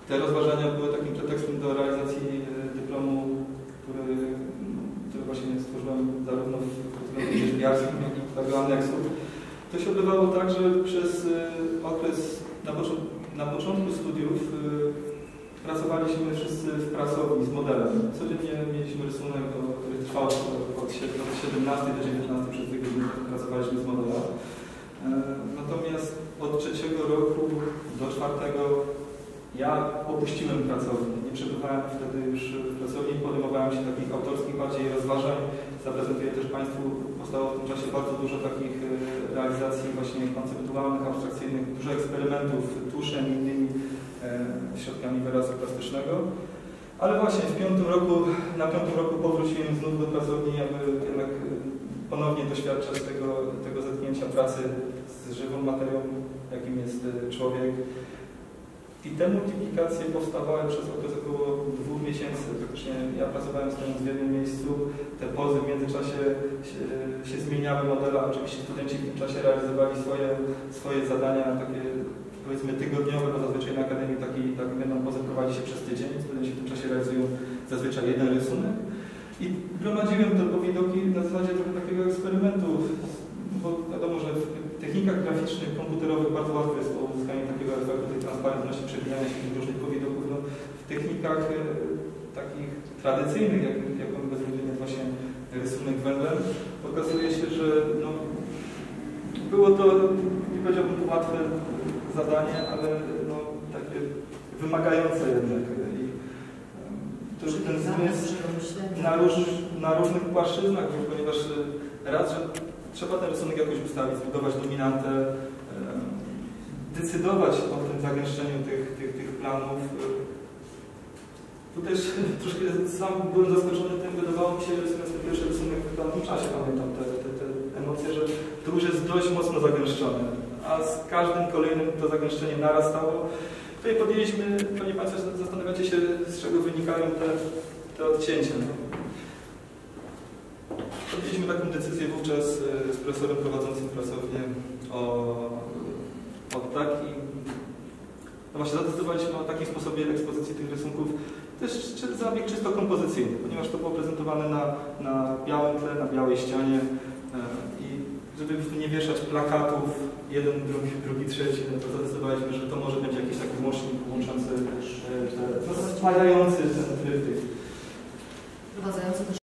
Te rozważania były takim pretekstem do realizacji dyplomu, który właśnie stworzyłem zarówno w portfolio rzeźbiarskim, jak i tego aneksu. To się odbywało tak, że przez okres na początku studiów pracowaliśmy wszyscy w pracowni z modelem. Codziennie mieliśmy rysunek, który trwał od 17 do 19 przez 2 godziny pracowaliśmy z modelem. Natomiast od 3. roku do 4 ja opuściłem pracownię. Nie przebywałem wtedy już w pracowni, podejmowałem się takich autorskich bardziej rozważań. Zaprezentuję też Państwu, powstało w tym czasie bardzo dużo takich realizacji właśnie konceptualnych, abstrakcyjnych, dużo eksperymentów tuszem i innymi środkami wyrazu plastycznego. Ale właśnie na 5. roku powróciłem znów do pracowni, aby jednak ponownie doświadczać tego zetknięcia pracy z żywą materią, jakim jest człowiek. I te multiplikacje powstawały przez okres około 2 miesięcy. Praktycznie ja pracowałem stojąc w jednym miejscu, te pozy w międzyczasie się zmieniały modele, oczywiście studenci w tym czasie realizowali swoje zadania, takie powiedzmy tygodniowe, bo zazwyczaj na Akademii taką jedną pozę prowadzi się przez tydzień. Studenci w tym czasie realizują zazwyczaj jeden rysunek. I gromadziłem te powidoki na zasadzie trochę takiego eksperymentu, bo wiadomo, że w technikach graficznych, komputerowych bardzo łatwo jest uzyskanie takiego efektu tej transparentności, przebijania się tych różnych powidoków. No, w technikach takich tradycyjnych, jaką bezwzględnie jest właśnie rysunek węglem, okazuje się, że no, było to, nie powiedziałbym, łatwe zadanie, ale no, takie wymagające jednak. To jest ten zmysł na różnych płaszczyznach, ponieważ raz, że trzeba ten rysunek jakoś ustawić, zbudować dominantę, decydować o tym zagęszczeniu tych planów. Tu też troszkę sam byłem zaskoczony tym, wydawało mi się, że rysunek ten pierwszy rysunek w tamtym czasie, pamiętam te emocje, że to już jest dość mocno zagęszczone, a z każdym kolejnym to zagęszczenie narastało. Tutaj podjęliśmy, pewnie Państwo zastanawiacie się, z czego wynikają te odcięcia. Podjęliśmy taką decyzję wówczas z profesorem prowadzącym pracownię no właśnie zadecydowaliśmy o takim sposobie ekspozycji tych rysunków. To jest zabieg czysto kompozycyjny, ponieważ to było prezentowane na białym tle, na białej ścianie i żeby nie wieszać plakatów, jeden, drugi, trzeci, no to zadecydowaliśmy, że to może będzie jakiś taki łącznik łączący, spajający ten tryptyk.